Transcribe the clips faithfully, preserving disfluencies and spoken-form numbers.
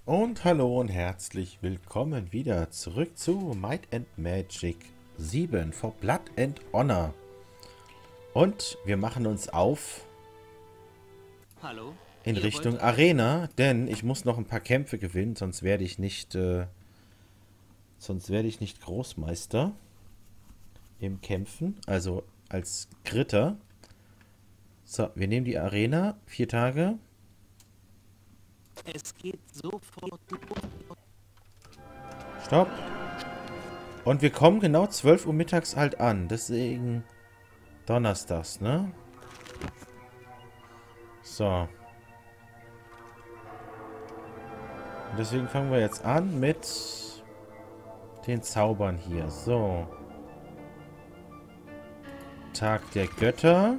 Und hallo und herzlich willkommen wieder zurück zu Might and Magic sieben for Blood and Honor. Und wir machen uns auf Hallo? in Ihr Richtung wollt Arena, denn ich muss noch ein paar Kämpfe gewinnen, sonst werde ich nicht, äh, sonst werde ich nicht Großmeister im Kämpfen, also als Kritter. So, wir nehmen die Arena, vier Tage. Es geht sofort los. Stopp. Und wir kommen genau zwölf Uhr mittags halt an, deswegen donnerstags, ne? So. Und deswegen fangen wir jetzt an mit den Zaubern hier. So. Tag der Götter.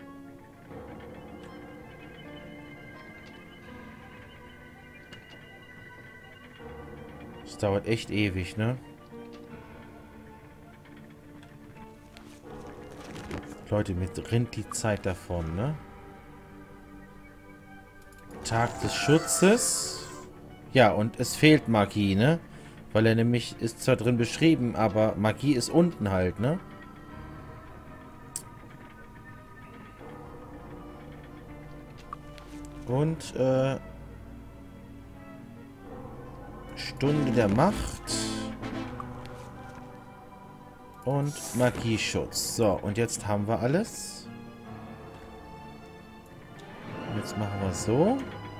Das dauert echt ewig, ne? Leute, mir rinnt die Zeit davon, ne? Tag des Schutzes. Ja, und es fehlt Magie, ne? Weil er nämlich, ist zwar drin beschrieben, aber Magie ist unten halt, ne? Und, äh... Stunde der Macht. Und Magieschutz. So, und jetzt haben wir alles. Jetzt machen wir so.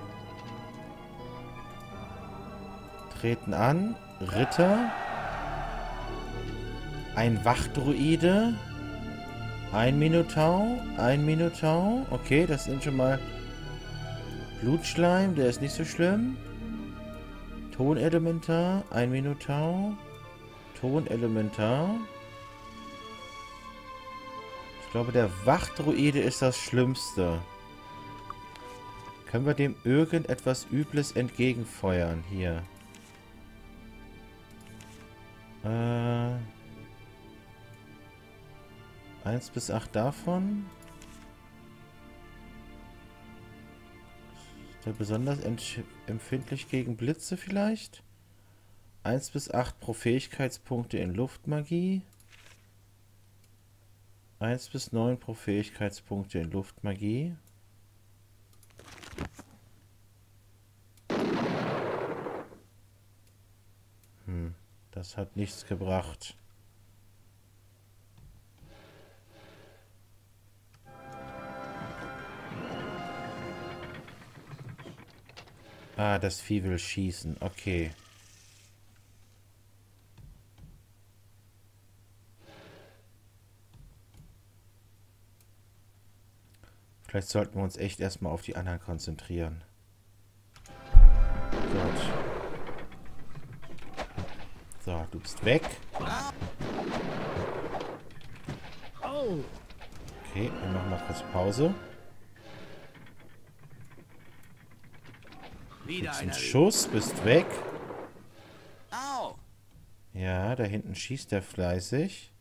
Treten an. Ritter. Ein Wachdruide. Ein Minotaur. Ein Minotaur. Okay, das sind schon mal Blutschleim. Der ist nicht so schlimm. Tonelementar. Ein Minotaur. Tonelementar. Ich glaube, der Wachdruide ist das Schlimmste. Können wir dem irgendetwas Übles entgegenfeuern? Hier. Äh. eins bis acht davon. Ist der besonders empfindlich gegen Blitze vielleicht? eins bis acht pro Fähigkeitspunkte in Luftmagie. eins bis neun pro Fähigkeitspunkte in Luftmagie. Hm, das hat nichts gebracht. Ah, das Vieh will schießen. Okay. Vielleicht sollten wir uns echt erstmal auf die anderen konzentrieren. Gut. So, du bist weg. Okay, wir machen mal kurz Pause. Wieder Jetzt einer. ein Schuss, bist weg. Au! Ja, da hinten schießt er fleißig.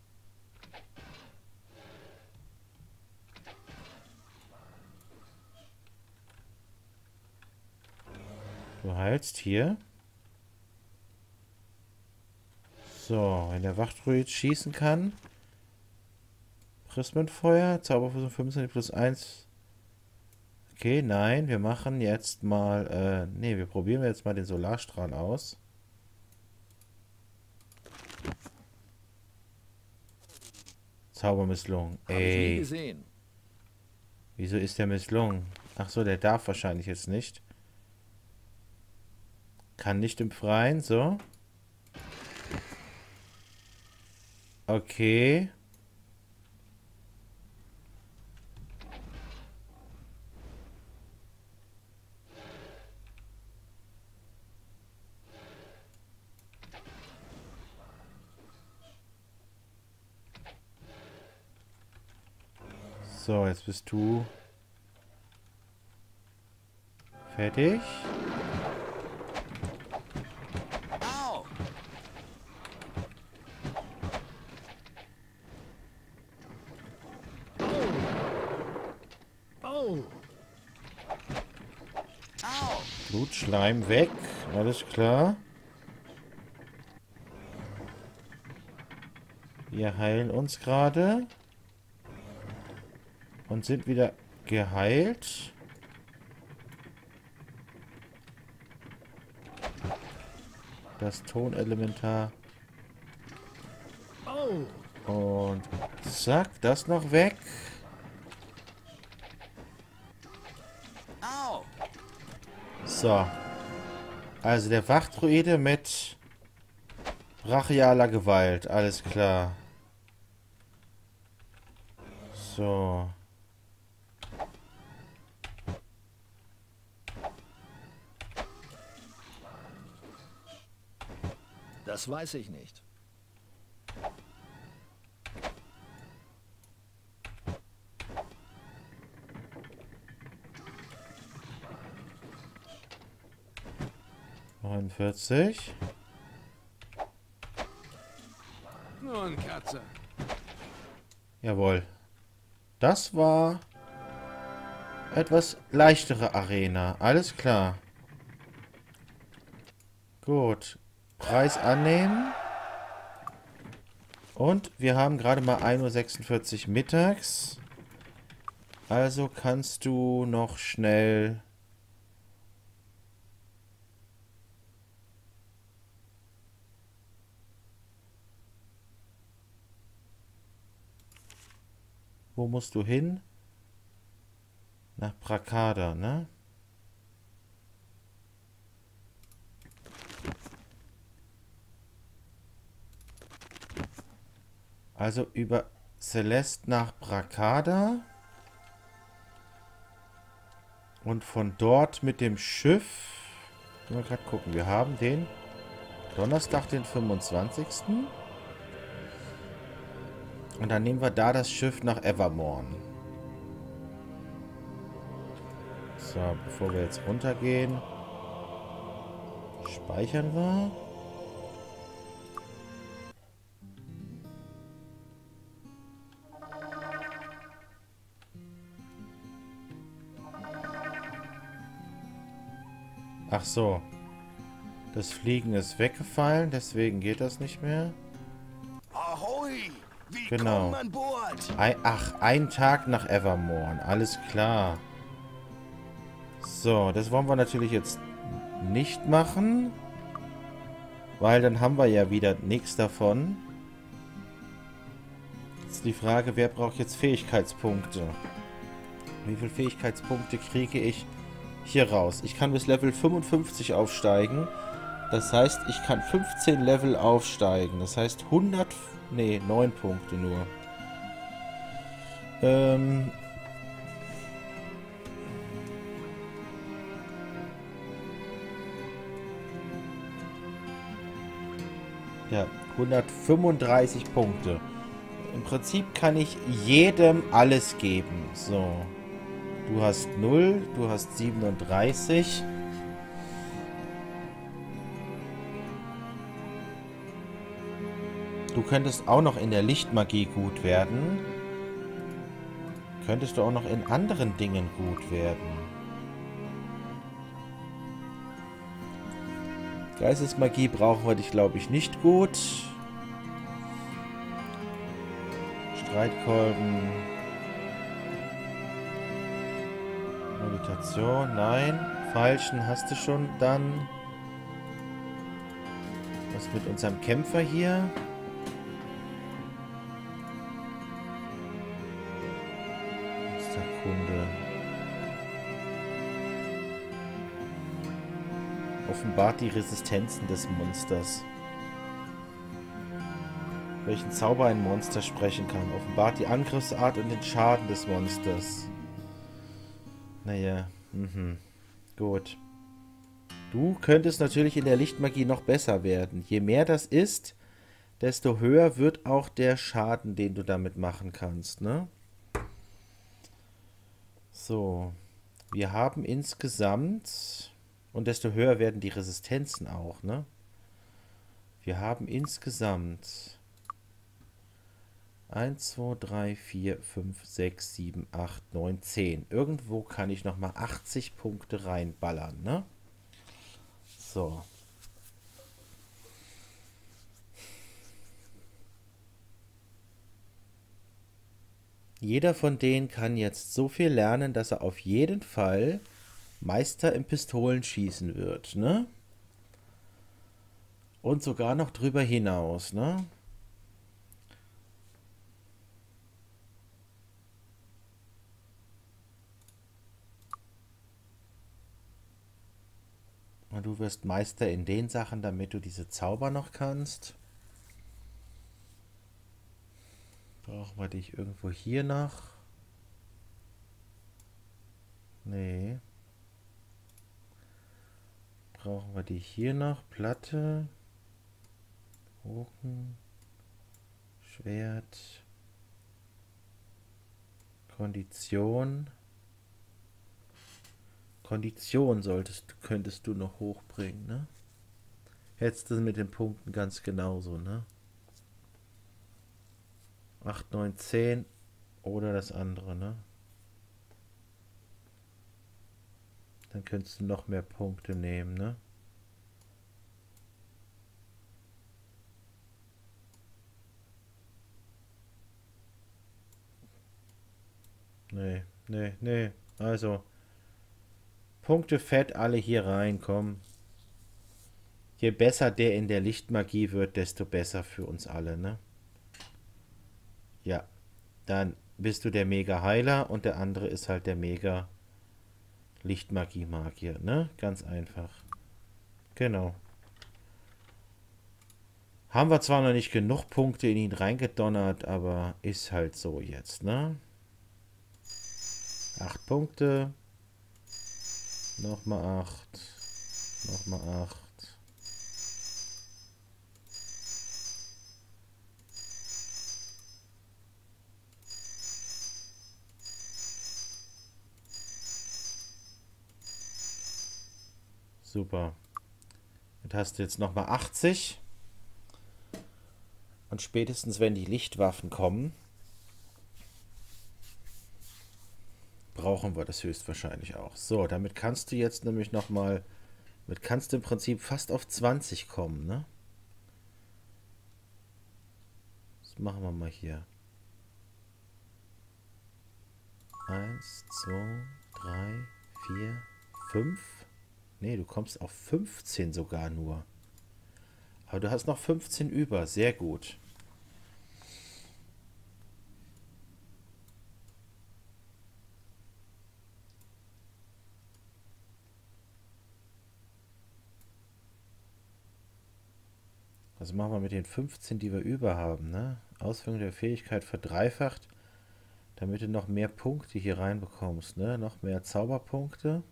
Du heilst hier. So, wenn der Wachdruid schießen kann. Prismenfeuer, Zauberfusion fünfzehn plus eins. Okay, nein, wir machen jetzt mal, äh, nee, wir probieren jetzt mal den Solarstrahl aus. Zaubermisslung. Hab ich nie Ey, gesehen. wieso ist der misslungen? Ach so, der darf wahrscheinlich jetzt nicht. Kann nicht im Freien, so. Okay. So, jetzt bist du fertig. Au! Oh! Au! Blutschleim weg. Alles klar. Wir heilen uns gerade. Und sind wieder geheilt. Das Tonelementar. Und zack, das noch weg. Au! So. Also der Wachdruide mit brachialer Gewalt. Alles klar. So. Das weiß ich nicht. neunundvierzig. Nur ein Katze. Jawohl. Das war etwas leichtere Arena. Alles klar. Gut. Preis annehmen. Und wir haben gerade mal ein Uhr sechsundvierzig mittags. Also kannst du noch schnell... Wo musst du hin? Nach Brakada, ne? Also über Celeste nach Brakada. Und von dort mit dem Schiff. Können wir gerade gucken. Wir haben den Donnerstag, den fünfundzwanzigsten Und dann nehmen wir da das Schiff nach Evermorn. So, bevor wir jetzt runtergehen, speichern wir. Ach so. Das Fliegen ist weggefallen, deswegen geht das nicht mehr. Ahoi! Genau. Willkommen an Bord! Ein, ach, ein Tag nach Evermorn. Alles klar. So, das wollen wir natürlich jetzt nicht machen. Weil dann haben wir ja wieder nichts davon. Jetzt die Frage, wer braucht jetzt Fähigkeitspunkte? Wie viele Fähigkeitspunkte kriege ich hier raus? Ich kann bis Level fünfundfünfzig aufsteigen. Das heißt, ich kann fünfzehn Level aufsteigen. Das heißt hundert... Nee, neun Punkte nur. Ähm... Ja, hundertfünfunddreißig Punkte. Im Prinzip kann ich jedem alles geben. So. Du hast null, du hast siebenunddreißig. Du könntest auch noch in der Lichtmagie gut werden. Könntest du auch noch in anderen Dingen gut werden. Geistesmagie brauchen wir dich, glaube ich, nicht gut. Streitkolben. Meditation, nein. Falschen hast du schon dann. Was mit unserem Kämpfer hier? Kunde. Offenbart die Resistenzen des Monsters. Welchen Zauber ein Monster sprechen kann. Offenbart die Angriffsart und den Schaden des Monsters. Naja, mhm. Gut. Du könntest natürlich in der Lichtmagie noch besser werden. Je mehr das ist, desto höher wird auch der Schaden, den du damit machen kannst, ne? So, wir haben insgesamt, und desto höher werden die Resistenzen auch, ne? Wir haben insgesamt eins, zwei, drei, vier, fünf, sechs, sieben, acht, neun, zehn. Irgendwo kann ich nochmal achtzig Punkte reinballern, ne? So. Jeder von denen kann jetzt so viel lernen, dass er auf jeden Fall Meister im Pistolenschießen wird, ne? Und sogar noch drüber hinaus, ne? Und du wirst Meister in den Sachen, damit du diese Zauber noch kannst. Brauchen wir dich irgendwo hier noch? Nee. Brauchen wir die hier noch? Platte. Bogen. Schwert. Kondition. Kondition solltest, könntest du noch hochbringen, ne? Hättest du mit den Punkten ganz genauso, ne? acht, neun, zehn oder das andere, ne? Dann könntest du noch mehr Punkte nehmen, ne? Nee, nee, nee. Also, Punkte fett alle hier rein, komm. Je besser der in der Lichtmagie wird, desto besser für uns alle, ne? Ja, dann bist du der Mega-Heiler und der andere ist halt der Mega-Lichtmagie-Magier, ne? Ganz einfach. Genau. Haben wir zwar noch nicht genug Punkte in ihn reingedonnert, aber ist halt so jetzt, ne? Acht Punkte. Nochmal acht. Nochmal acht. Super. Jetzt hast du jetzt nochmal achtzig. Und spätestens, wenn die Lichtwaffen kommen, brauchen wir das höchstwahrscheinlich auch. So, damit kannst du jetzt nämlich nochmal, mit kannst du im Prinzip fast auf zwanzig kommen, ne? Das machen wir mal hier. eins, zwei, drei, vier, fünf. Ne, du kommst auf fünfzehn sogar nur. Aber du hast noch fünfzehn über. Sehr gut. Was machen wir mit den fünfzehn, die wir über haben, ne? Ausführung der Fähigkeit verdreifacht, damit du noch mehr Punkte hier reinbekommst, ne? Noch mehr Zauberpunkte.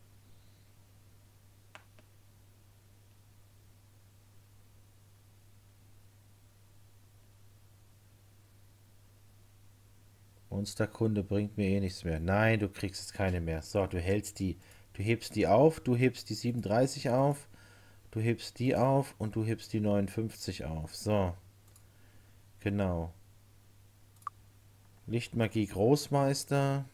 Monsterkunde bringt mir eh nichts mehr. Nein, du kriegst jetzt keine mehr. So, du hältst die, du hebst die auf, du hebst die siebenunddreißig auf, du hebst die auf und du hebst die neunundfünfzig auf. So. Genau. Lichtmagie Großmeister.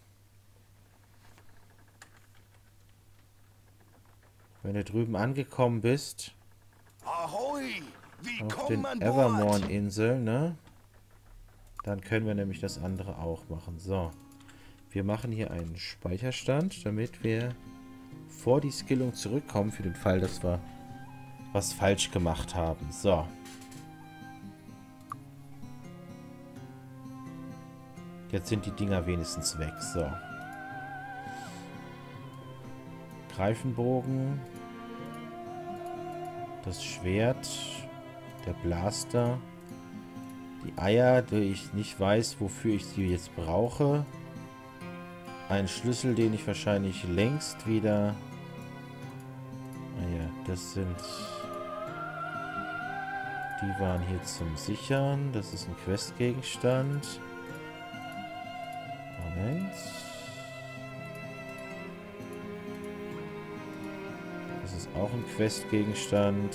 Wenn du drüben angekommen bist, Ahoi! auf Willkommen den an Bord! Evermorn-Inseln, ne? Dann können wir nämlich das andere auch machen. So. Wir machen hier einen Speicherstand, damit wir vor die Skillung zurückkommen, für den Fall, dass wir was falsch gemacht haben. So. Jetzt sind die Dinger wenigstens weg. So. Greifenbogen. Das Schwert. Der Blaster. Die Eier, die ich nicht weiß, wofür ich sie jetzt brauche. Ein Schlüssel, den ich wahrscheinlich längst wieder... Naja, das sind... Die waren hier zum Sichern. Das ist ein Questgegenstand. Moment. Das ist auch ein Questgegenstand.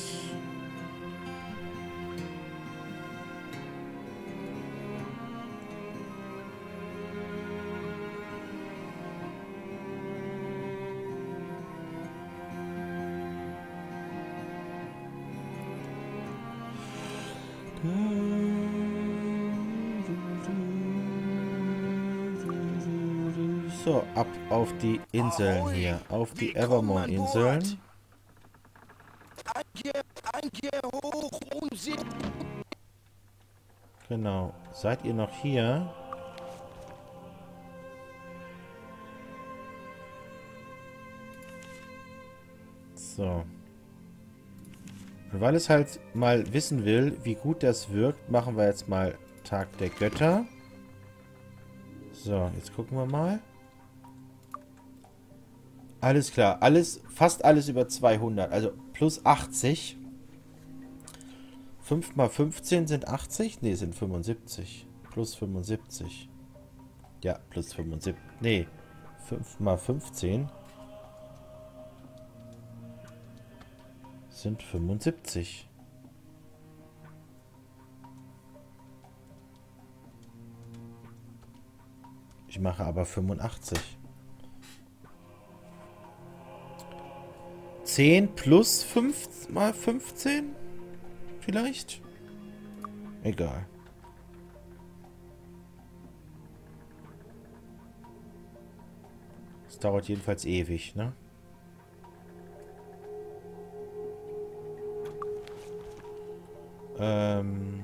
So, ab auf die Inseln hier. Auf die Evermore-Inseln. Ankehr, Ankehr hoch und sie. Genau. Seid ihr noch hier? So. Und weil es halt mal wissen will, wie gut das wirkt, machen wir jetzt mal Tag der Götter. So, jetzt gucken wir mal. Alles klar. Alles, fast alles über zweihundert. Also plus achtzig. fünf mal fünfzehn sind achtzig? Ne, sind fünfundsiebzig. Plus fünfundsiebzig. Ja, plus fünfundsiebzig. Ne, fünf mal fünfzehn sind fünfundsiebzig. Ich mache aber fünfundachtzig. zehn plus fünf mal fünfzehn? Vielleicht? Egal. Es dauert jedenfalls ewig, ne? Ähm,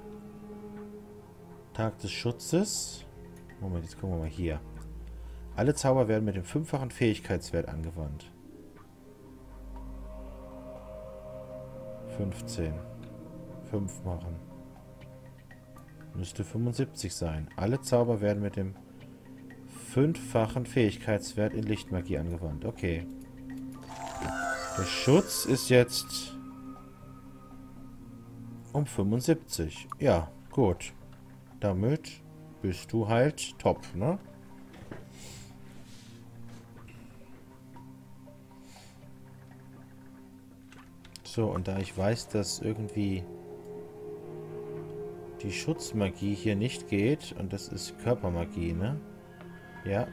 Tag des Schutzes. Moment, jetzt gucken wir mal hier. Alle Zauber werden mit dem fünffachen Fähigkeitswert angewandt. fünfzehn. fünf machen. Müsste fünfundsiebzig sein. Alle Zauber werden mit dem fünffachen Fähigkeitswert in Lichtmagie angewandt. Okay. Der Schutz ist jetzt um fünfundsiebzig. Ja, gut. Damit bist du halt top, ne? So, und da ich weiß, dass irgendwie die Schutzmagie hier nicht geht, und das ist Körpermagie, ne? Ja.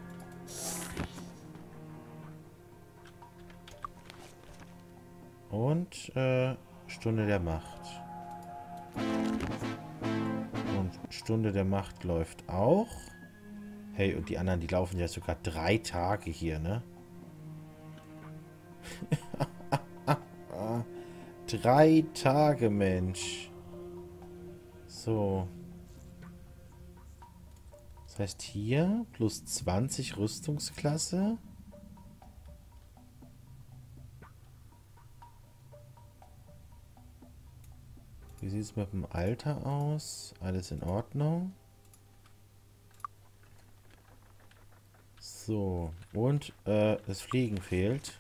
Und äh, Stunde der Macht. Und Stunde der Macht läuft auch. Hey, und die anderen, die laufen ja sogar drei Tage hier, ne? Drei Tage, Mensch. So. Das heißt hier plus zwanzig Rüstungsklasse. Wie sieht es mit dem Alter aus? Alles in Ordnung. So. Und äh, das Fliegen fehlt.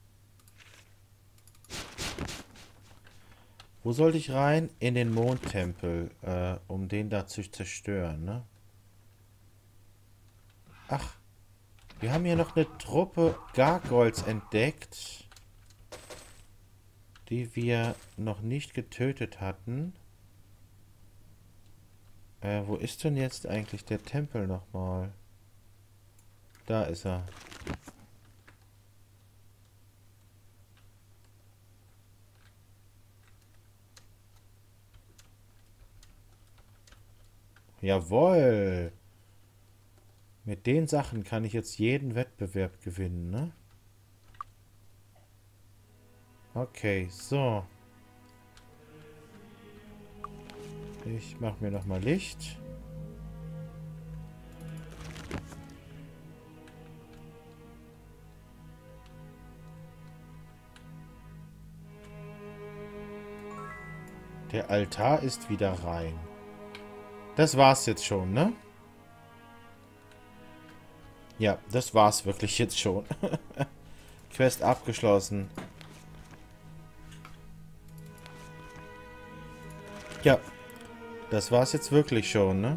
Wo sollte ich rein? In den Mondtempel, äh, um den da zu zerstören, ne? Ach, wir haben hier noch eine Truppe Gargoyles entdeckt, die wir noch nicht getötet hatten. Äh, wo ist denn jetzt eigentlich der Tempel nochmal? Da ist er. Jawohl. Mit den Sachen kann ich jetzt jeden Wettbewerb gewinnen, ne? Okay, so. Ich mache mir noch mal Licht. Der Altar ist wieder rein. Das war's jetzt schon, ne? Ja, das war's wirklich jetzt schon. Quest abgeschlossen. Ja, das war's jetzt wirklich schon, ne?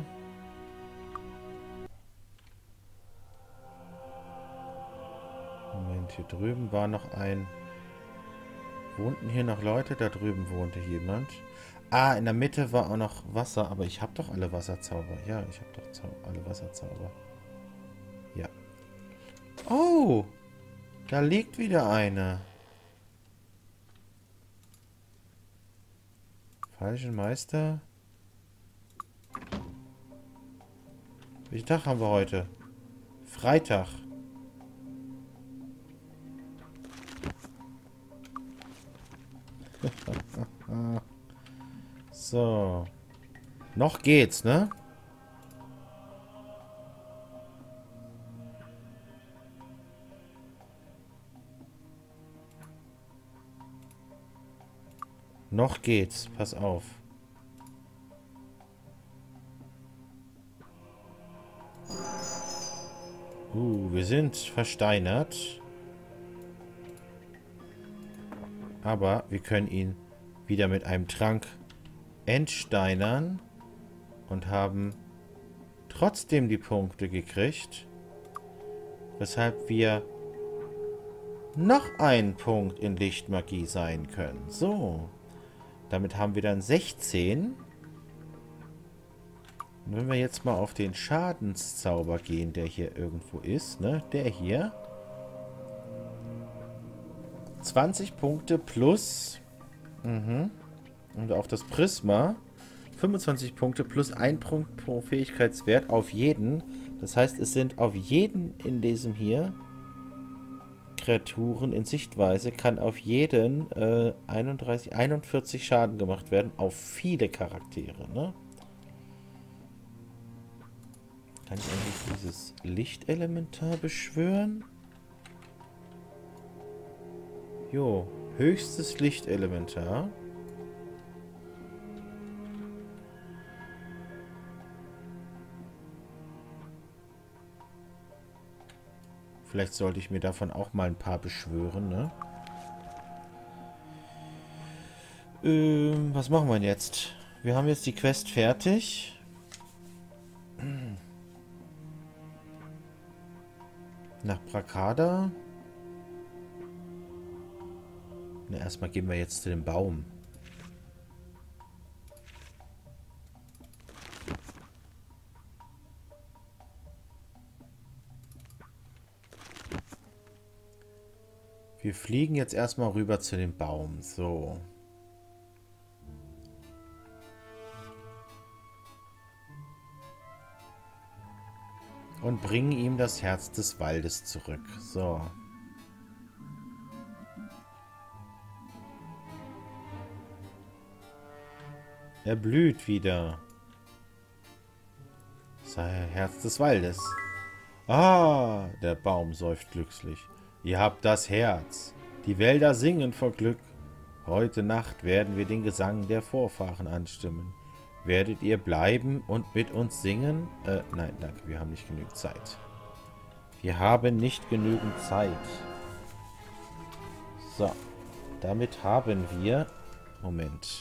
Moment, hier drüben war noch ein... Wohnten hier noch Leute? Da drüben wohnte jemand. Ah, in der Mitte war auch noch Wasser, aber ich habe doch alle Wasserzauber. Ja, ich habe doch Zau alle Wasserzauber. Ja. Oh, da liegt wieder eine. Falschen Meister. Welchen Tag haben wir heute? Freitag. So. Noch geht's, ne? Noch geht's. Pass auf. Uh, wir sind versteinert. Aber wir können ihn wieder mit einem Trank entsteinern und haben trotzdem die Punkte gekriegt. Weshalb wir noch einen Punkt in Lichtmagie sein können. So. Damit haben wir dann sechzehn. Und wenn wir jetzt mal auf den Schadenszauber gehen, der hier irgendwo ist, ne? Der hier. zwanzig Punkte plus. Mhm. Und auf das Prisma. fünfundzwanzig Punkte plus ein Punkt pro Fähigkeitswert auf jeden. Das heißt, es sind auf jeden in diesem hier Kreaturen in Sichtweise, kann auf jeden äh, einunddreißig, einundvierzig Schaden gemacht werden. Auf viele Charaktere, ne? Kann ich eigentlich dieses Lichtelementar beschwören? Jo, höchstes Lichtelementar. Vielleicht sollte ich mir davon auch mal ein paar beschwören, ne? Ähm, was machen wir denn jetzt? Wir haben jetzt die Quest fertig. Nach Brakada. Na, erstmal gehen wir jetzt zu dem Baum. Wir fliegen jetzt erstmal rüber zu dem Baum. So. Und bringen ihm das Herz des Waldes zurück. So. Er blüht wieder. Sei Herz des Waldes. Ah, der Baum seufzt glücklich. Ihr habt das Herz. Die Wälder singen vor Glück. Heute Nacht werden wir den Gesang der Vorfahren anstimmen. Werdet ihr bleiben und mit uns singen? Äh, nein, danke, wir haben nicht genügend Zeit. Wir haben nicht genügend Zeit. So, damit haben wir... Moment.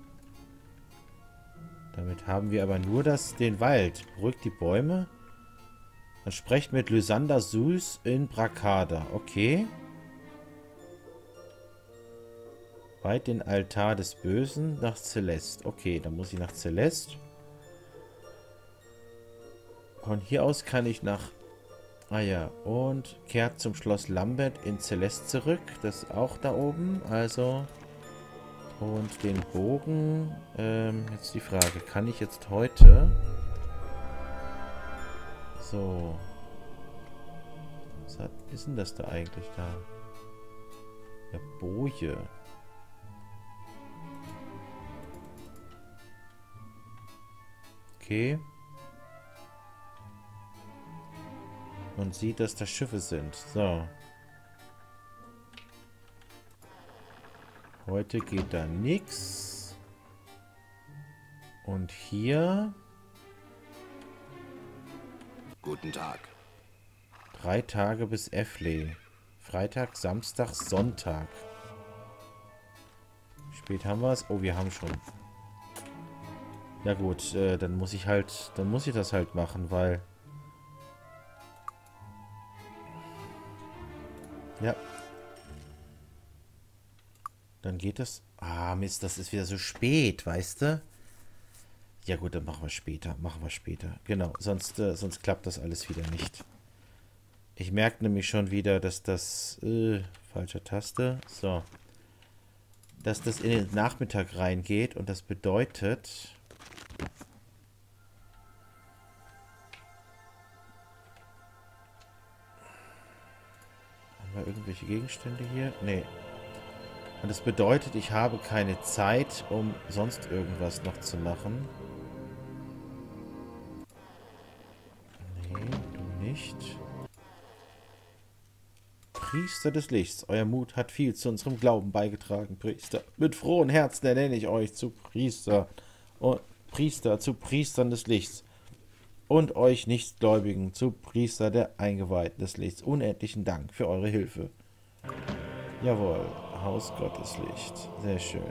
Damit haben wir aber nur das, den Wald. Beruhigt die Bäume. Dann sprecht mit Lysander Sus in Brakada. Okay. Weit den Altar des Bösen nach Celeste. Okay, dann muss ich nach Celeste. Von hier aus kann ich nach... Ah ja, und kehrt zum Schloss Lambert in Celeste zurück. Das ist auch da oben. Also... Und den Bogen... Ähm, jetzt die Frage. Kann ich jetzt heute... So. Was hat, ist denn das da eigentlich da? Der Boje. Okay. Man sieht, dass da Schiffe sind. So. Heute geht da nichts. Und hier... Guten Tag. Drei Tage bis Effley. Freitag, Samstag, Sonntag. Wie spät haben wir es? Oh, wir haben schon. Ja gut, äh, dann muss ich halt, dann muss ich das halt machen, weil... Ja. Dann geht das... Ah, Mist, das ist wieder so spät, weißt du? Ja gut, dann machen wir später. Machen wir später. Genau, sonst, äh, sonst klappt das alles wieder nicht. Ich merke nämlich schon wieder, dass das... Äh, falsche Taste. So. dass das in den Nachmittag reingeht und das bedeutet... Haben wir irgendwelche Gegenstände hier? Nee. Und das bedeutet, ich habe keine Zeit, um sonst irgendwas noch zu machen. Nee, du nicht. Priester des Lichts, euer Mut hat viel zu unserem Glauben beigetragen, Priester. Mit frohen Herzen ernenne ich euch zu Priester und Priester zu Priestern des Lichts und euch Nichtgläubigen zu Priester der Eingeweihten des Lichts. Unendlichen Dank für eure Hilfe. Jawohl, Haus Gottes Licht. Sehr schön.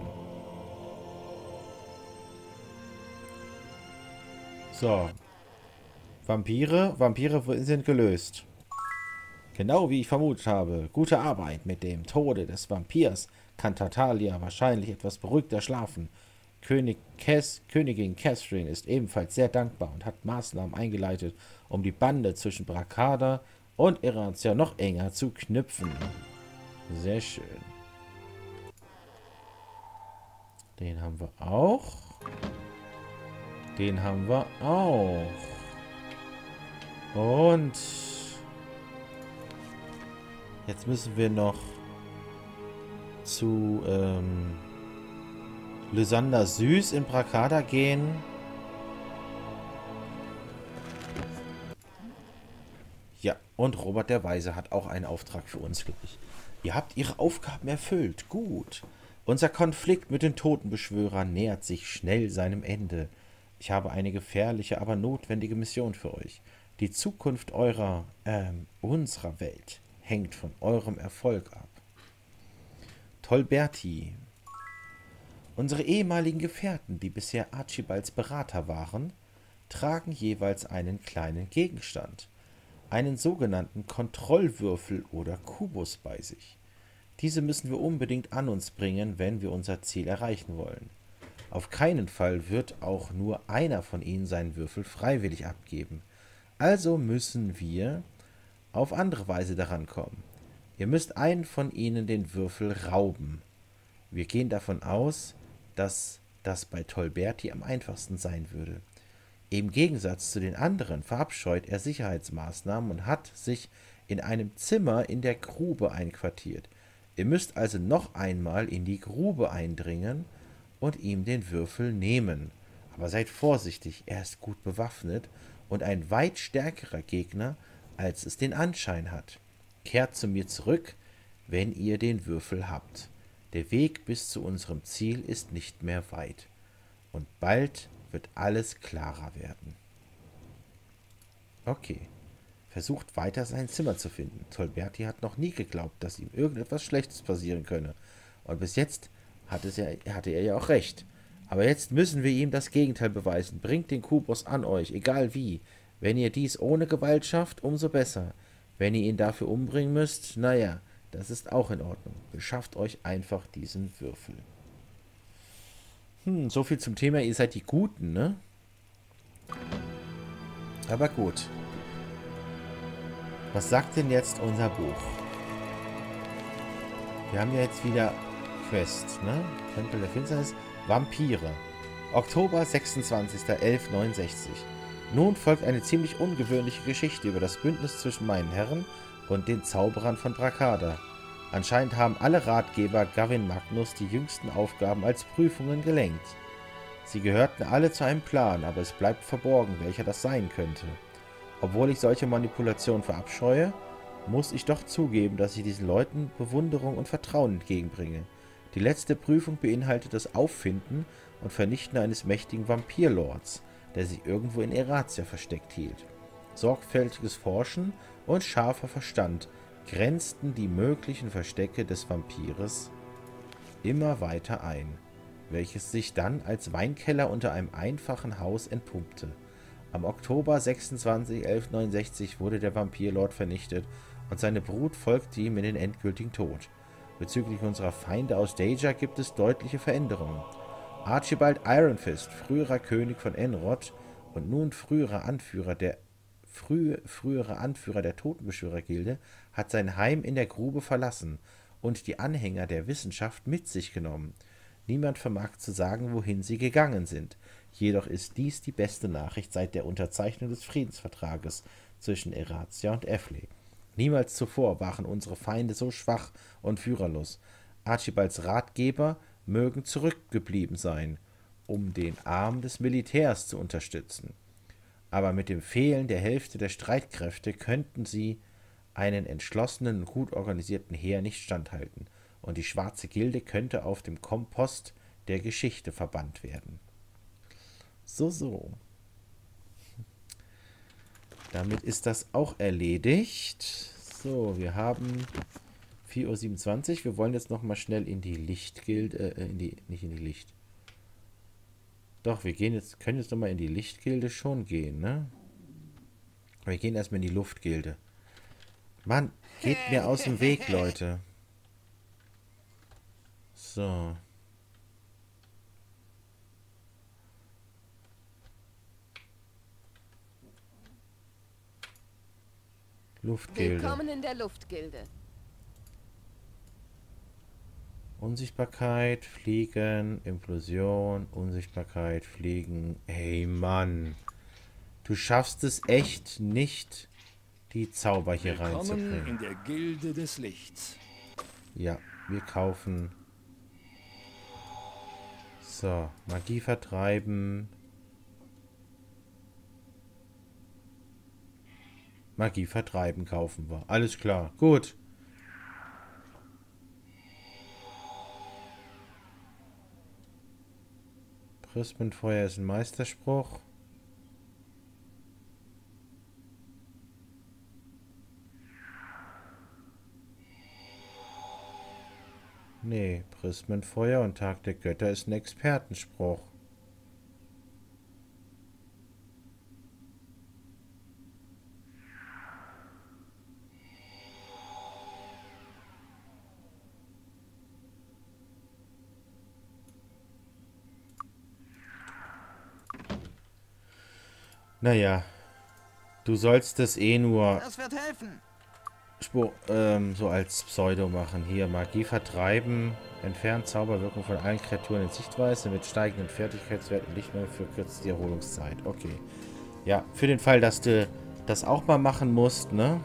So. Vampire. Vampire sind gelöst. Genau wie ich vermutet habe. Gute Arbeit. Mit dem Tode des Vampirs kann Tartaglia wahrscheinlich etwas beruhigter schlafen. König Cass, Königin Catherine ist ebenfalls sehr dankbar und hat Maßnahmen eingeleitet, um die Bande zwischen Brakada und Erancia noch enger zu knüpfen. Sehr schön. Den haben wir auch. Den haben wir auch. Und jetzt müssen wir noch zu ähm, Lysander Süß in Brakada gehen. Ja, und Robert der Weise hat auch einen Auftrag für uns gleich. Ihr habt ihre Aufgaben erfüllt. Gut. Unser Konflikt mit den Totenbeschwörern nähert sich schnell seinem Ende. Ich habe eine gefährliche, aber notwendige Mission für euch. Die Zukunft eurer, ähm, unserer Welt hängt von eurem Erfolg ab. Tolberti. Unsere ehemaligen Gefährten, die bisher Archibalds Berater waren, tragen jeweils einen kleinen Gegenstand, einen sogenannten Kontrollwürfel oder Kubus bei sich. Diese müssen wir unbedingt an uns bringen, wenn wir unser Ziel erreichen wollen. Auf keinen Fall wird auch nur einer von ihnen seinen Würfel freiwillig abgeben. Also müssen wir auf andere Weise daran kommen. Ihr müsst einen von ihnen den Würfel rauben. Wir gehen davon aus, dass das bei Tolberti am einfachsten sein würde. Im Gegensatz zu den anderen verabscheut er Sicherheitsmaßnahmen und hat sich in einem Zimmer in der Grube einquartiert. Ihr müsst also noch einmal in die Grube eindringen und ihm den Würfel nehmen. Aber seid vorsichtig, er ist gut bewaffnet und ein weit stärkerer Gegner, als es den Anschein hat. Kehrt zu mir zurück, wenn ihr den Würfel habt. Der Weg bis zu unserem Ziel ist nicht mehr weit. Und bald wird alles klarer werden. Okay. Versucht weiter sein Zimmer zu finden. Tolberti hat noch nie geglaubt, dass ihm irgendetwas Schlechtes passieren könne. Und bis jetzt hat es ja, hatte er ja auch recht. Aber jetzt müssen wir ihm das Gegenteil beweisen. Bringt den Kubus an euch, egal wie. Wenn ihr dies ohne Gewalt schafft, umso besser. Wenn ihr ihn dafür umbringen müsst, naja, das ist auch in Ordnung. Beschafft euch einfach diesen Würfel. Hm, so viel zum Thema, ihr seid die Guten, ne? Aber gut. Was sagt denn jetzt unser Buch? Wir haben ja jetzt wieder Quest, ne? Tempel der Finsternis, Vampire. Oktober sechsundzwanzigster elfter neunundsechzig. Nun folgt eine ziemlich ungewöhnliche Geschichte über das Bündnis zwischen meinen Herren und den Zauberern von Brakada. Anscheinend haben alle Ratgeber Gavin Magnus die jüngsten Aufgaben als Prüfungen gelenkt. Sie gehörten alle zu einem Plan, aber es bleibt verborgen, welcher das sein könnte. Obwohl ich solche Manipulationen verabscheue, muss ich doch zugeben, dass ich diesen Leuten Bewunderung und Vertrauen entgegenbringe. Die letzte Prüfung beinhaltet das Auffinden und Vernichten eines mächtigen Vampirlords, der sich irgendwo in Erancia versteckt hielt. Sorgfältiges Forschen und scharfer Verstand grenzten die möglichen Verstecke des Vampires immer weiter ein, welches sich dann als Weinkeller unter einem einfachen Haus entpuppte. Am Oktober sechsundzwanzigster elfter neunundsechzig wurde der Vampirlord vernichtet und seine Brut folgte ihm in den endgültigen Tod. Bezüglich unserer Feinde aus Deja gibt es deutliche Veränderungen. Archibald Ironfist, früherer König von Enrod und nun früherer Anführer der frühe, frühere Anführer der Totenbeschwörergilde, hat sein Heim in der Grube verlassen und die Anhänger der Wissenschaft mit sich genommen. Niemand vermag zu sagen, wohin sie gegangen sind. Jedoch ist dies die beste Nachricht seit der Unterzeichnung des Friedensvertrages zwischen Erathia und Effley. Niemals zuvor waren unsere Feinde so schwach und führerlos. Archibalds Ratgeber mögen zurückgeblieben sein, um den Arm des Militärs zu unterstützen. Aber mit dem Fehlen der Hälfte der Streitkräfte könnten sie einen entschlossenen und gut organisierten Heer nicht standhalten, und die Schwarze Gilde könnte auf dem Kompost der Geschichte verbannt werden. So, so. Damit ist das auch erledigt. So, wir haben vier Uhr siebenundzwanzig. Wir wollen jetzt noch mal schnell in die Lichtgilde, äh, in die, nicht in die Licht. Doch, wir gehen jetzt, können jetzt noch mal in die Lichtgilde schon gehen, ne? Wir gehen erstmal in die Luftgilde. Mann, geht mir aus dem Weg, Leute. So. Luftgilde. Willkommen in der Luftgilde. Unsichtbarkeit, Fliegen, Implosion, Unsichtbarkeit, Fliegen. Hey Mann, du schaffst es echt nicht, die Zauber hier Willkommen reinzubringen. in der Gilde des Lichts. Ja, wir kaufen. So, Magie vertreiben. Magie vertreiben kaufen wir. Alles klar, gut. Prismenfeuer ist ein Meisterspruch. Nee, Prismenfeuer und Tag der Götter ist ein Expertenspruch. Naja, du sollst es eh nur Das wird helfen. Spur, ähm, so als Pseudo machen. Hier, Magie vertreiben, entfernt Zauberwirkung von allen Kreaturen in Sichtweise mit steigenden Fertigkeitswerten, nicht mehr für kürzeste Erholungszeit. Okay. Ja, für den Fall, dass du das auch mal machen musst, ne?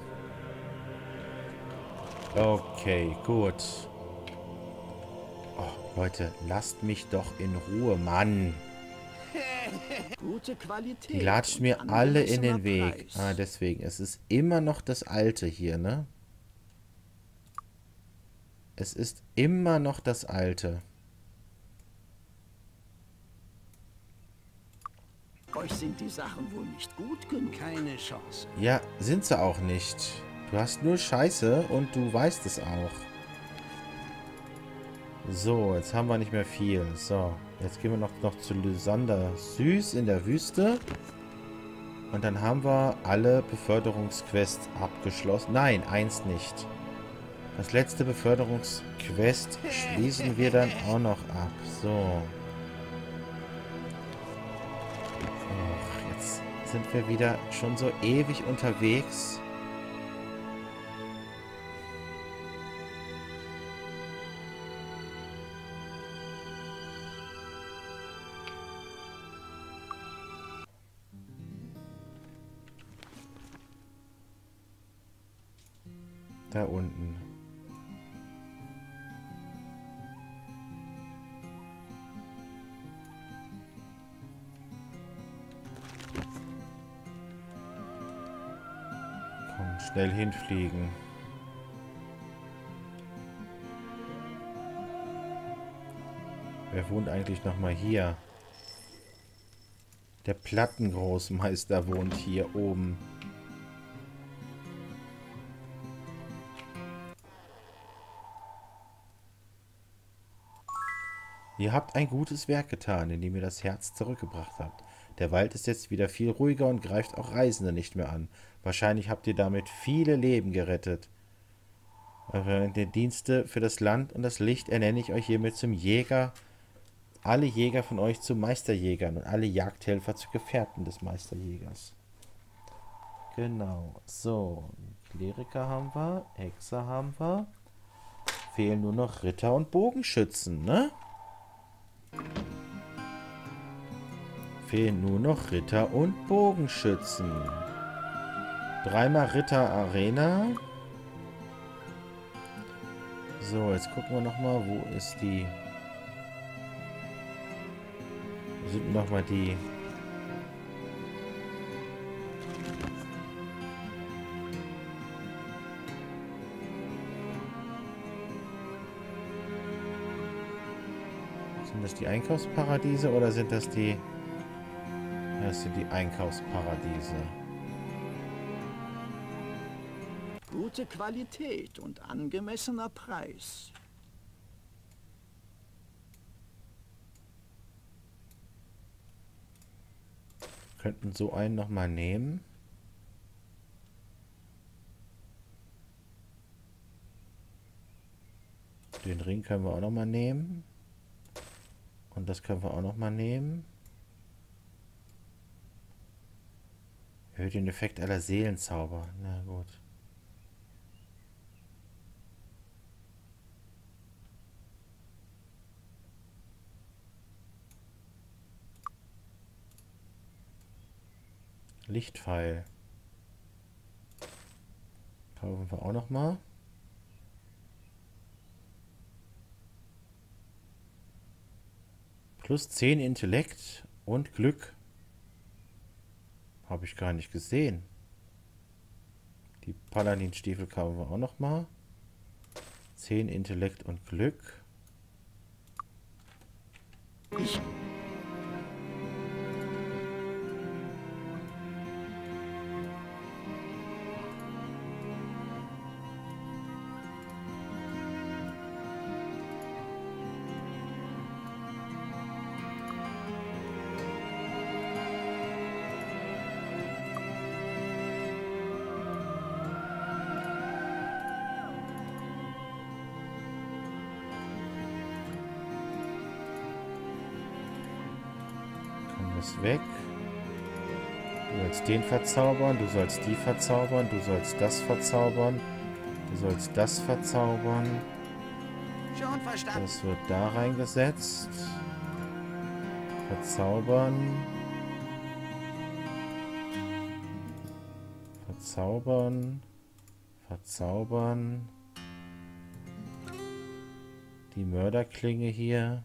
Okay, gut. Oh, Leute, lasst mich doch in Ruhe, Mann. Gute Qualität. Die latschen mir und alle in den angemessener Weg. Preis. Ah, deswegen. Es ist immer noch das Alte hier, ne? Es ist immer noch das Alte. Euch sind die Sachen wohl nicht gut genug. Keine Chance. Ja, sind sie auch nicht. Du hast nur Scheiße und du weißt es auch. So, jetzt haben wir nicht mehr viel. So, jetzt gehen wir noch, noch zu Lysander Süß in der Wüste. Und dann haben wir alle Beförderungsquests abgeschlossen. Nein, eins nicht. Das letzte Beförderungsquest schließen wir dann auch noch ab. So. Och, jetzt sind wir wieder schon so ewig unterwegs. Da unten. Komm, schnell hinfliegen. Wer wohnt eigentlich noch mal hier? Der Plattengroßmeister wohnt hier oben. Ihr habt ein gutes Werk getan, indem ihr das Herz zurückgebracht habt. Der Wald ist jetzt wieder viel ruhiger und greift auch Reisende nicht mehr an. Wahrscheinlich habt ihr damit viele Leben gerettet. Eure Dienste für das Land und das Licht ernenne ich euch hiermit zum Jäger. Alle Jäger von euch zu Meisterjägern und alle Jagdhelfer zu Gefährten des Meisterjägers. Genau. So, Kleriker haben wir, Hexer haben wir. fehlen nur noch Ritter und Bogenschützen, ne? Fehlen nur noch Ritter und Bogenschützen. Dreimal Ritter Arena. So, jetzt gucken wir nochmal, wo ist die... Wo sind nochmal die... Sind das die Einkaufsparadiese oder sind das die... Ja, das sind die Einkaufsparadiese. Gute Qualität und angemessener Preis. Wir könnten so einen nochmal nehmen. Den Ring können wir auch nochmal nehmen. Und das können wir auch nochmal nehmen. Erhöht den Effekt aller Seelenzauber. Na gut. Lichtpfeil. Kaufen wir auch noch mal. Plus zehn Intellekt und Glück. Habe ich gar nicht gesehen. Die Paladin-Stiefel kaufen wir auch noch mal. zehn Intellekt und Glück. Ich ist weg. Du sollst den verzaubern, du sollst die verzaubern, du sollst das verzaubern, du sollst das verzaubern. schon verstanden. Das wird da reingesetzt. Verzaubern. Verzaubern. Verzaubern. Die Mörderklinge hier.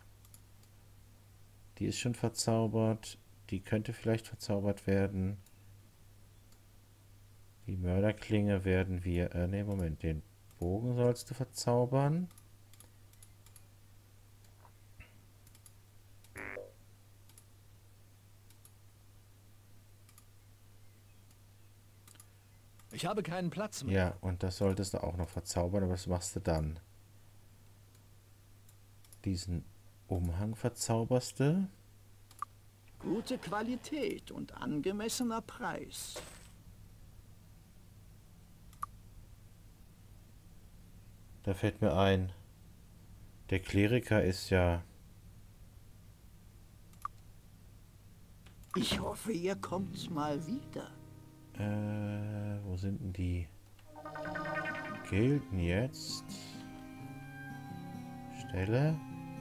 Die ist schon verzaubert. Die könnte vielleicht verzaubert werden. Die Mörderklinge werden wir... Äh, ne, Moment. Den Bogen sollst du verzaubern. Ich habe keinen Platz mehr. Ja, und das solltest du auch noch verzaubern, aber das machst du dann. Diesen Umhang verzauberst du. Gute Qualität und angemessener Preis. Da fällt mir ein, der Kleriker ist ja... Ich hoffe, ihr kommt mal wieder. Äh, wo sind denn die Gilden jetzt? Stelle.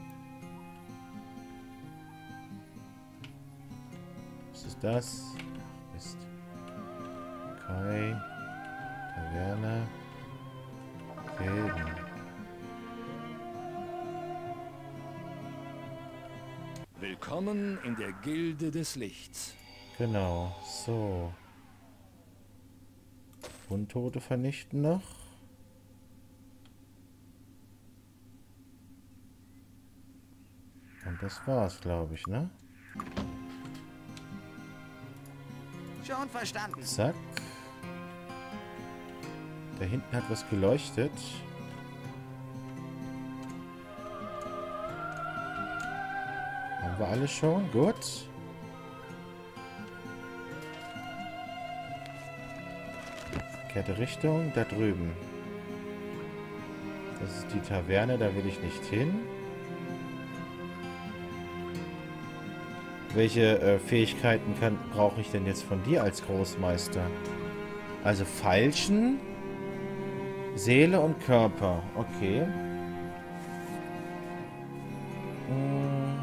Was ist das? Mist. Kai. Taverne. Gilden. Willkommen in der Gilde des Lichts. Genau, so. Untote vernichten noch. Und das war's, glaube ich, ne? Schon verstanden. Zack. Da hinten hat was geleuchtet. Haben wir alle schon? Gut. Kehrte Richtung, da drüben. Das ist die Taverne, da will ich nicht hin. Welche äh, Fähigkeiten kann, brauche ich denn jetzt von dir als Großmeister? Also Feilschen Seele und Körper. Okay. Hm.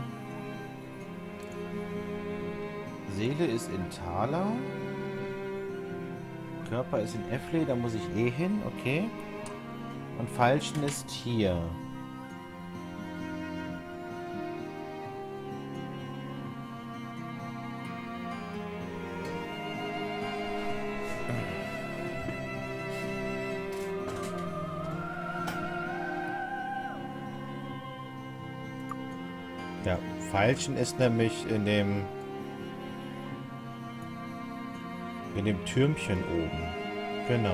Seele ist in Thaler. Körper ist in Effley, da muss ich eh hin. Okay. Und Feilschen ist hier. Ja, Feilschen ist nämlich in dem in dem Türmchen oben. Genau.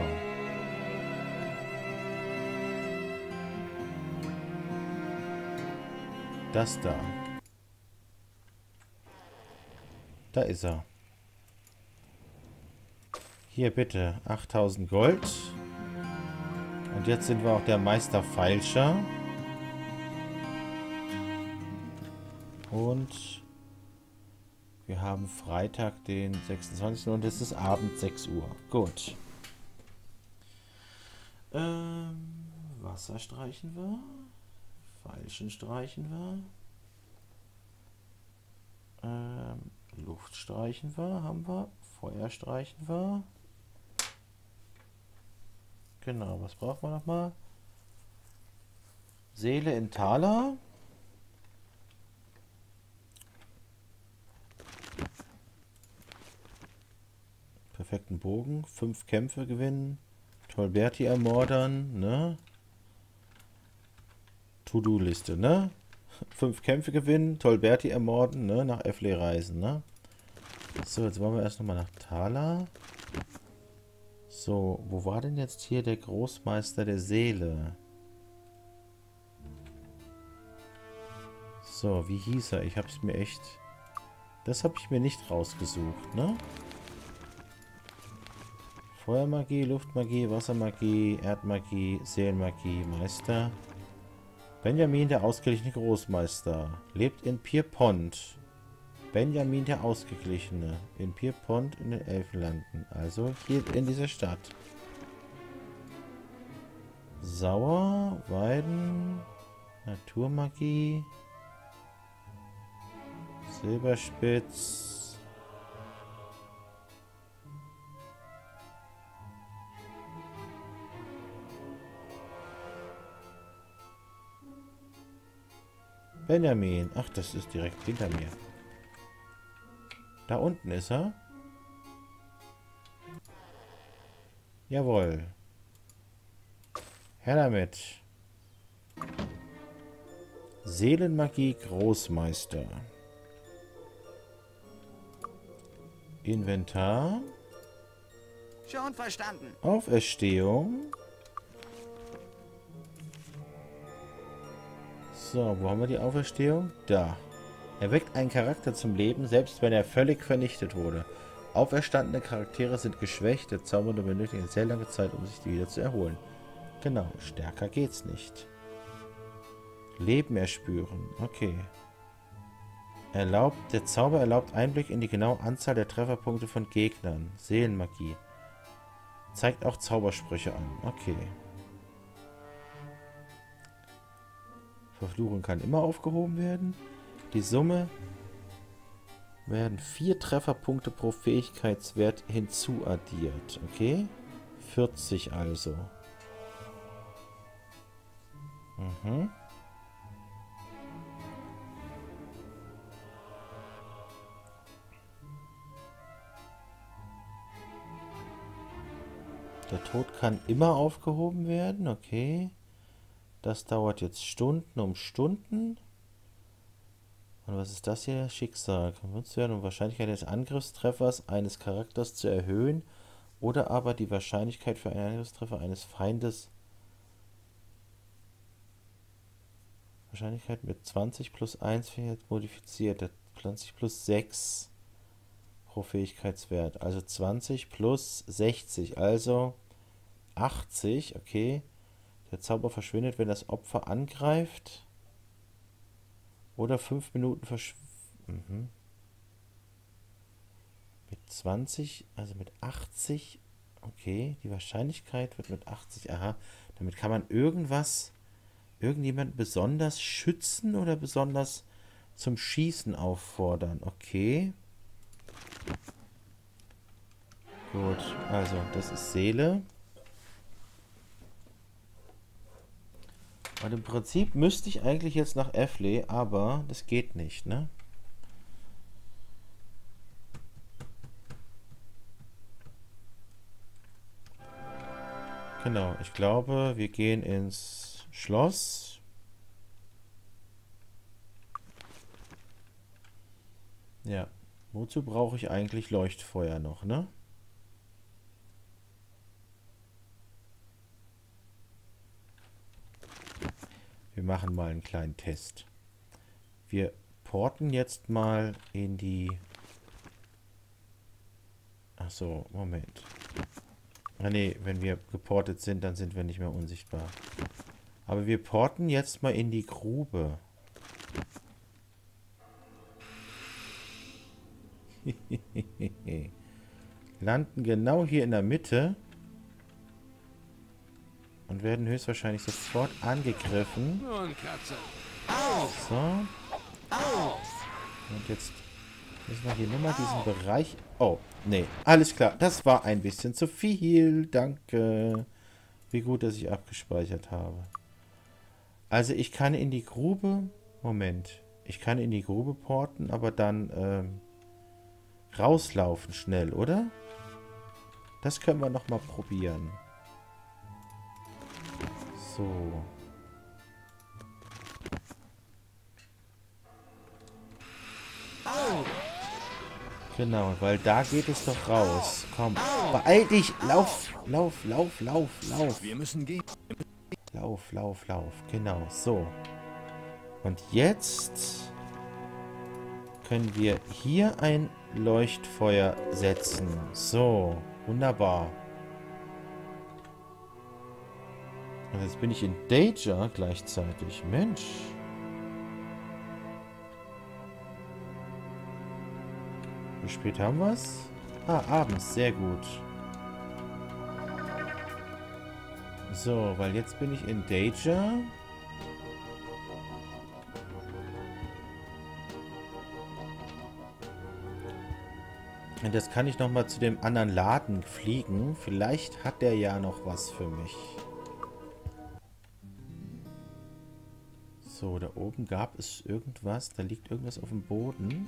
Das da. Da ist er. Hier bitte, achttausend Gold. Und jetzt sind wir auch der Meister Feilscher. Und wir haben Freitag, den sechsundzwanzigsten und es ist Abend sechs Uhr. Gut. Ähm, Wasser streichen wir. Feilschen streichen wir. Ähm, Luft streichen wir, haben wir. Feuer streichen wir. Genau, was brauchen wir nochmal? Seele in Thaler. Perfekten Bogen. Fünf Kämpfe gewinnen. Tolberti ermordern, ne? To-Do-Liste, ne? Fünf Kämpfe gewinnen, Tolberti ermorden, ne? Nach Effley reisen, ne? So, jetzt wollen wir erst nochmal nach Thaler. So, wo war denn jetzt hier der Großmeister der Seele? So, wie hieß er? Ich hab's mir echt... Das habe ich mir nicht rausgesucht, ne? Feuermagie, Luftmagie, Wassermagie, Erdmagie, Seelenmagie, Meister. Benjamin, der ausgeglichene Großmeister, lebt in Pierpont. Benjamin, der Ausgeglichene, in Pierpont in den Elfenlanden, also hier in dieser Stadt. Sauer, Weiden, Naturmagie, Silberspitz. Benjamin. Ach, das ist direkt hinter mir. Da unten ist er. Jawohl. Her damit. Seelenmagie Großmeister. Inventar. Schon verstanden. Auferstehung. So, wo haben wir die Auferstehung? Da. Erweckt einen Charakter zum Leben, selbst wenn er völlig vernichtet wurde. Auferstandene Charaktere sind geschwächt, der Zauberer benötigt eine sehr lange Zeit, um sich wieder zu erholen. Genau, stärker geht's nicht. Leben erspüren, okay. Erlaubt, der Zauber erlaubt Einblick in die genaue Anzahl der Trefferpunkte von Gegnern. Seelenmagie. Zeigt auch Zaubersprüche an, okay. Verfluchung kann immer aufgehoben werden. Die Summe werden vier Trefferpunkte pro Fähigkeitswert hinzuaddiert. Okay? vierzig also. Mhm. Der Tod kann immer aufgehoben werden. Okay. Das dauert jetzt Stunden um Stunden. Und was ist das hier? Schicksal. Genutzt werden, um Wahrscheinlichkeit des Angriffstreffers eines Charakters zu erhöhen oder aber die Wahrscheinlichkeit für einen Angriffstreffer eines Feindes. Wahrscheinlichkeit mit zwanzig plus eins modifiziert. zwanzig plus sechs pro Fähigkeitswert. Also zwanzig plus sechzig. Also achtzig. Okay. Der Zauber verschwindet, wenn das Opfer angreift. Oder fünf Minuten verschw... Mhm. Mit zwanzig, also mit achtzig. Okay, die Wahrscheinlichkeit wird mit achtzig... Aha, Damit kann man irgendwas, irgendjemand besonders schützen oder besonders zum Schießen auffordern. Okay. Gut, also das ist Seele. Und im Prinzip müsste ich eigentlich jetzt nach Effley, aber das geht nicht, ne? Genau, ich glaube, wir gehen ins Schloss. Ja, wozu brauche ich eigentlich Leuchtfeuer noch, ne? Wir machen mal einen kleinen Test. Wir porten jetzt mal in die... Ach so, Moment. Ah ne, wenn wir geportet sind, dann sind wir nicht mehr unsichtbar. Aber wir porten jetzt mal in die Grube. Landen genau hier in der Mitte. Und werden höchstwahrscheinlich sofort angegriffen. So. Und jetzt müssen wir hier nur mal diesen Bereich... Oh, nee. Alles klar. Das war ein bisschen zu viel. Danke. Wie gut, dass ich abgespeichert habe. Also ich kann in die Grube... Moment. Ich kann in die Grube porten, aber dann ähm, rauslaufen schnell, oder? Das können wir noch mal probieren. So. Genau, weil da geht es doch raus. Komm, beeil dich. Lauf, lauf, lauf, lauf, lauf. Wir müssen gehen. Lauf, lauf, lauf. Genau, so. Und jetzt können wir hier ein Leuchtfeuer setzen. So, wunderbar. Und jetzt bin ich in Danger gleichzeitig. Mensch. Wie spät haben wir es? Ah, abends. Sehr gut. So, weil jetzt bin ich in Danger. Und jetzt kann ich nochmal zu dem anderen Laden fliegen. Vielleicht hat der ja noch was für mich. So, da oben gab es irgendwas. Da liegt irgendwas auf dem Boden.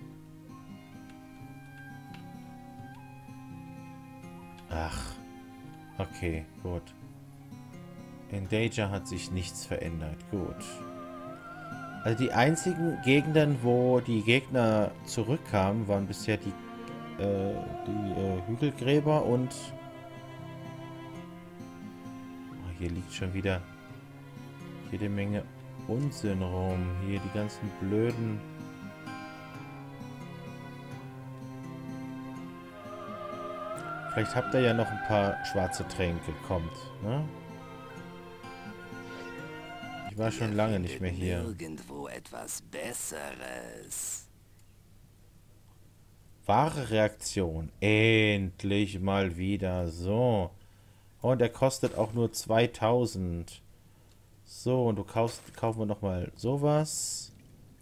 Ach. Okay, gut. In Danger hat sich nichts verändert. Gut. Also die einzigen Gegenden, wo die Gegner zurückkamen, waren bisher die, äh, die äh, Hügelgräber und... Oh, hier liegt schon wieder jede Menge Unsinn rum. Hier die ganzen blöden... Vielleicht habt ihr ja noch ein paar schwarze Tränke. Kommt, ne? Ich war schon lange nicht mehr hier. Irgendwo etwas Besseres. Wahre Reaktion. Endlich mal wieder. So. Und der kostet auch nur zweitausend. So, und du kaufst, kaufen wir nochmal sowas.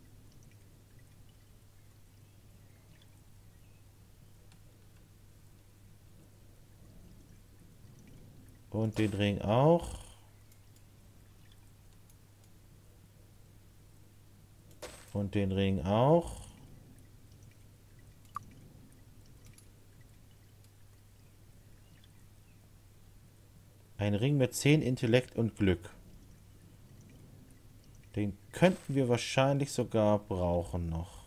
Und den Ring auch. Und den Ring auch. Ein Ring mit zehn Intellekt und Glück. Den könnten wir wahrscheinlich sogar brauchen noch.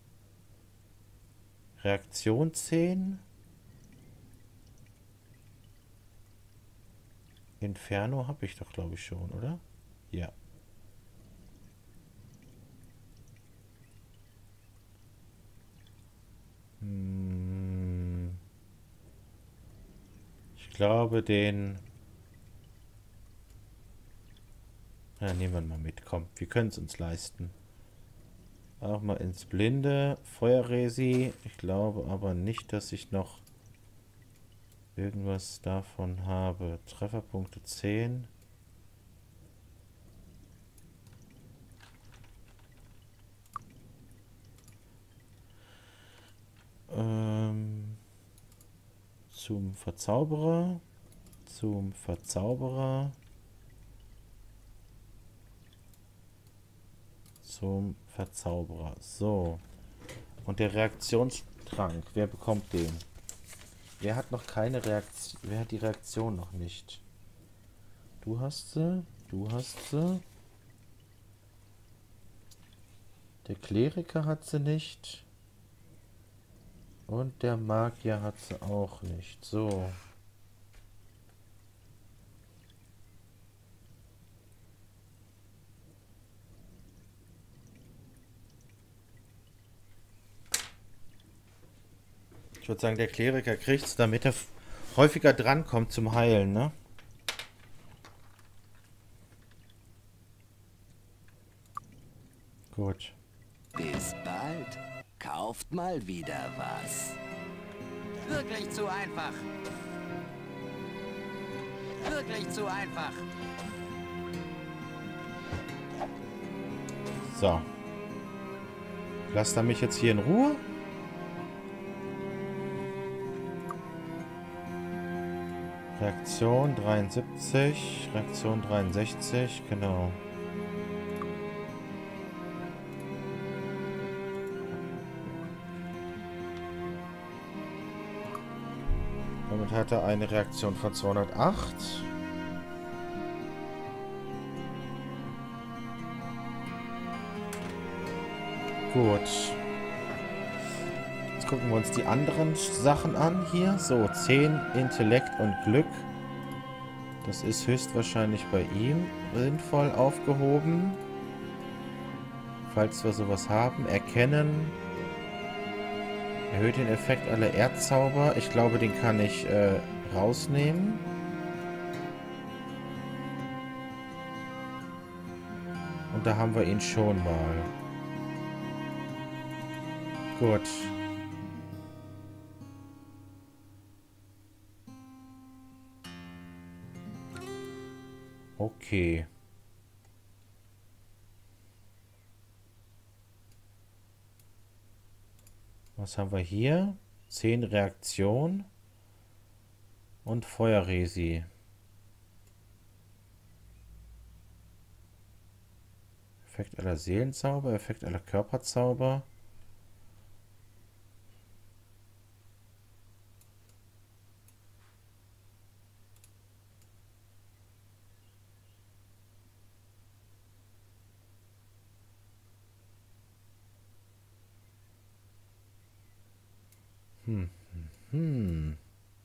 Reaktion zehn. Inferno habe ich doch, glaube ich, schon, oder? Ja. Hm. Ich glaube, den... Ja, nehmen wir mal mit. Komm, wir können es uns leisten. Auch mal ins Blinde. Feuerresi. Ich glaube aber nicht, dass ich noch irgendwas davon habe. Trefferpunkte zehn. zum Verzauberer, zum Verzauberer, zum Verzauberer. So. Und der Reaktionstrank, wer bekommt den? Wer hat noch keine Reaktion? Wer hat die Reaktion noch nicht? Du hast sie, du hast sie. Der Kleriker hat sie nicht. Und der Magier hat sie auch nicht. So. Ich würde sagen, der Kleriker kriegt es, damit er häufiger drankommt zum Heilen, ne? Gut. Bis bald. Kauft mal wieder was. Wirklich zu einfach. Wirklich zu einfach. So. Lasst er mich jetzt hier in Ruhe? Reaktion dreiundsiebzig, Reaktion dreiundsechzig, genau. Damit hat er eine Reaktion von zweihundertacht. Gut. Jetzt gucken wir uns die anderen Sachen an hier. So, zehn Intellekt und Glück. Das ist höchstwahrscheinlich bei ihm sinnvoll aufgehoben. Falls wir sowas haben. Erkennen. Erhöht den Effekt aller Erdzauber. Ich glaube, den kann ich äh, rausnehmen. Und da haben wir ihn schon mal. Gut. Okay. Was haben wir hier? zehn Reaktion und Feuerresi. Effekt aller Seelenzauber, Effekt aller Körperzauber. Hm, hm, hm.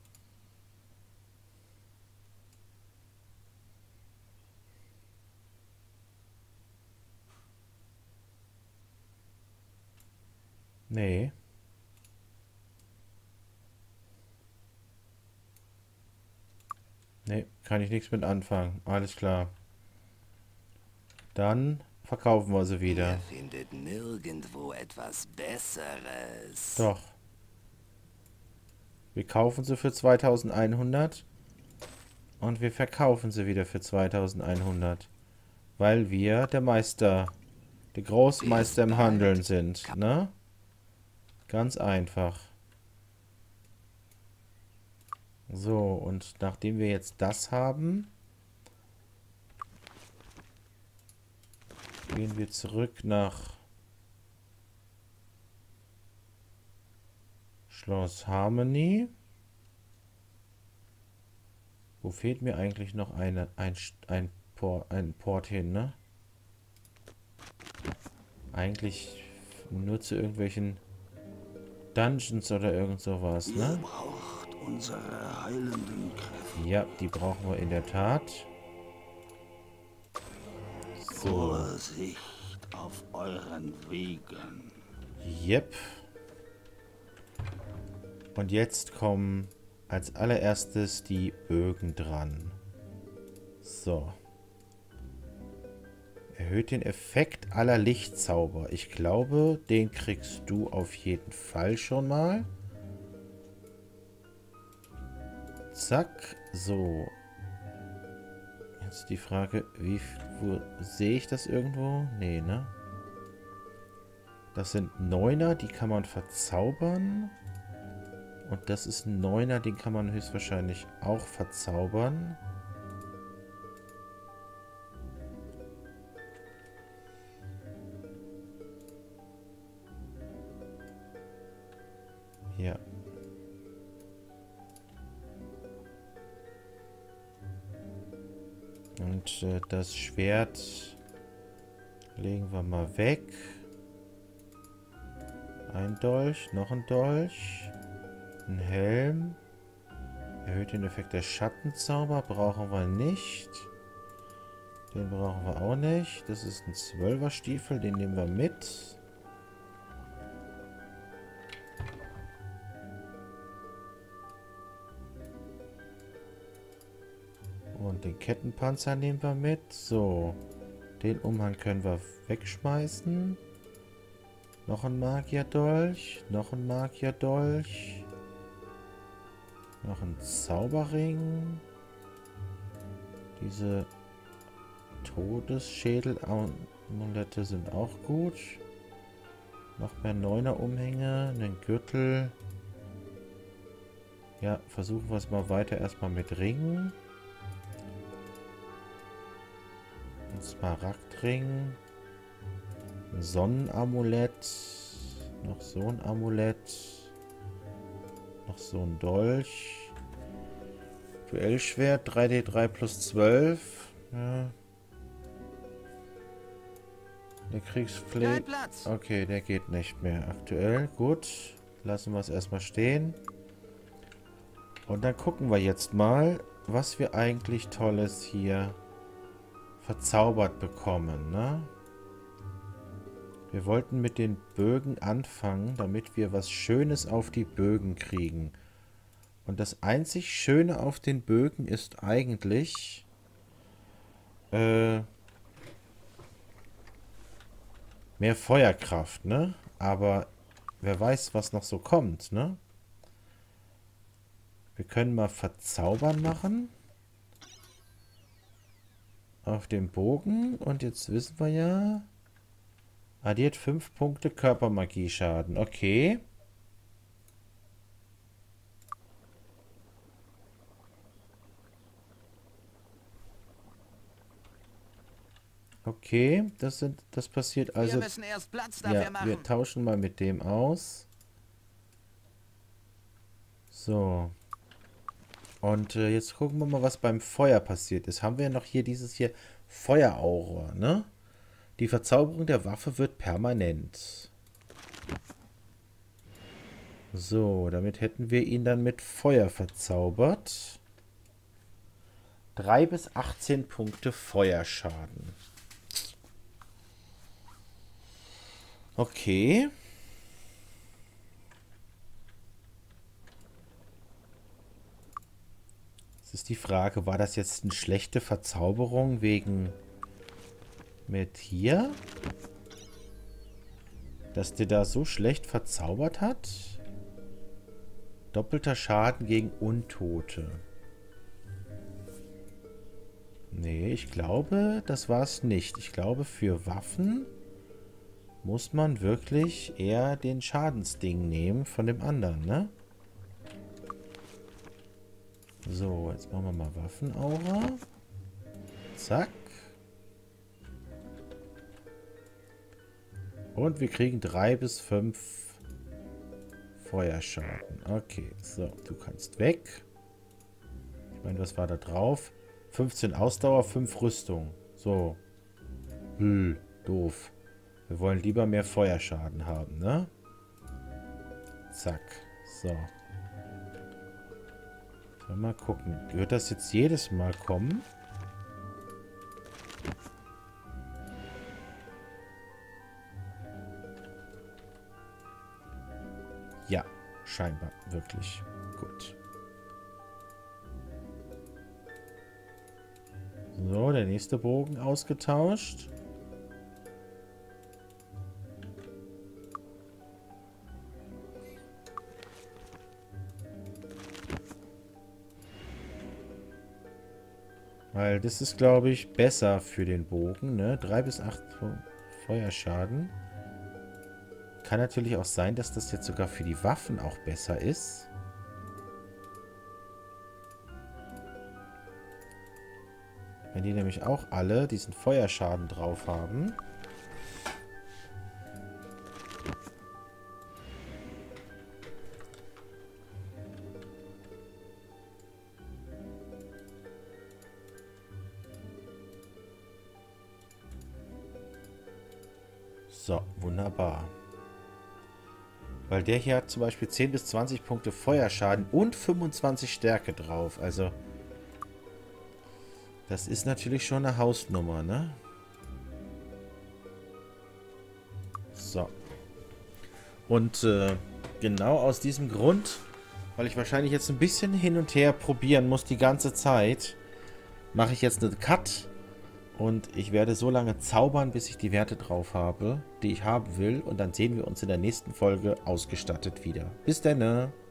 Nee. Nee, kann ich nichts mit anfangen. Alles klar. Dann verkaufen wir sie wieder. Ihr findet nirgendwo etwas Besseres. Doch. Wir kaufen sie für zweitausendeinhundert und wir verkaufen sie wieder für zweitausendeinhundert. Weil wir der Meister, der Großmeister im Handeln sind, ne? Ganz einfach. So, und nachdem wir jetzt das haben, gehen wir zurück nach Schloss Harmony. Wo fehlt mir eigentlich noch eine, ein, ein, Port, ein Port hin, ne? Eigentlich nur zu irgendwelchen Dungeons oder irgend sowas, ne? Ihr braucht unsere heilenden Kräfte. Ja, die brauchen wir in der Tat. So. Vorsicht auf euren Wegen. Yep. Und jetzt kommen als allererstes die Bögen dran. So. Erhöht den Effekt aller Lichtzauber. Ich glaube, den kriegst du auf jeden Fall schon mal. Zack. So. Jetzt die Frage, wie, wo sehe ich das irgendwo? Nee, ne? Das sind Neuner, die kann man verzaubern. Und das ist ein Neuner, den kann man höchstwahrscheinlich auch verzaubern. Ja. Und äh, das Schwert legen wir mal weg. Ein Dolch, noch ein Dolch. Ein Helm. Erhöht den Effekt der Schattenzauber. Brauchen wir nicht. Den brauchen wir auch nicht. Das ist ein Zwölfer Stiefel. Den nehmen wir mit. Und den Kettenpanzer nehmen wir mit. So. Den Umhang können wir wegschmeißen. Noch ein Magierdolch. Noch ein Magierdolch. Noch ein Zauberring. Diese Todesschädel-Amulette sind auch gut. Noch mehr Neuner-Umhänge. Einen Gürtel. Ja, versuchen wir es mal weiter erstmal mit Ringen. Ein Smaragdring. Ein Sonnenamulett. Noch so ein Amulett. Noch so ein Dolch. Duellschwert. drei D drei plus zwölf. Ja. Der Kriegspflege. Okay, der geht nicht mehr aktuell. Gut. Lassen wir es erstmal stehen. Und dann gucken wir jetzt mal, was wir eigentlich Tolles hier verzaubert bekommen, ne? Wir wollten mit den Bögen anfangen, damit wir was Schönes auf die Bögen kriegen. Und das einzig Schöne auf den Bögen ist eigentlich äh, mehr Feuerkraft, ne? Aber wer weiß, was noch so kommt, ne? Wir können mal verzaubern machen. Auf dem Bogen. Und jetzt wissen wir ja... Addiert fünf Punkte Körpermagie-Schaden. Okay. Okay, das sind, das passiert also... Wir müssen erst Platz dafür ja, machen. wir tauschen mal mit dem aus. So. Und äh, jetzt gucken wir mal, was beim Feuer passiert ist. Haben wir ja noch hier dieses hier Feueraura, ne? Die Verzauberung der Waffe wird permanent. So, damit hätten wir ihn dann mit Feuer verzaubert. drei bis achtzehn Punkte Feuerschaden. Okay. Jetzt ist die Frage, war das jetzt eine schlechte Verzauberung wegen mit hier? Dass der da so schlecht verzaubert hat? Doppelter Schaden gegen Untote. Nee, ich glaube, das war es nicht. Ich glaube, für Waffen muss man wirklich eher den Schadensding nehmen von dem anderen, ne? So, jetzt machen wir mal Waffenaura. Zack. Und wir kriegen drei bis fünf Feuerschaden. Okay, so, du kannst weg. Ich meine, was war da drauf? fünfzehn Ausdauer, fünf Rüstung. So. Hm, doof. Wir wollen lieber mehr Feuerschaden haben, ne? Zack. So. Mal gucken. Wird das jetzt jedes Mal kommen? Ja, scheinbar. Wirklich. Gut. So, der nächste Bogen ausgetauscht. Weil das ist, glaube ich, besser für den Bogen, ne? drei bis acht Feuerschaden. Kann natürlich auch sein, dass das jetzt sogar für die Waffen auch besser ist. Wenn die nämlich auch alle diesen Feuerschaden drauf haben. So, wunderbar. Weil der hier hat zum Beispiel zehn bis zwanzig Punkte Feuerschaden und fünfundzwanzig Stärke drauf. Also, das ist natürlich schon eine Hausnummer, ne? So. Und äh, genau aus diesem Grund, weil ich wahrscheinlich jetzt ein bisschen hin und her probieren muss die ganze Zeit, mache ich jetzt einen Cut. Und ich werde so lange zaubern, bis ich die Werte drauf habe, die ich haben will. Und dann sehen wir uns in der nächsten Folge ausgestattet wieder. Bis dann.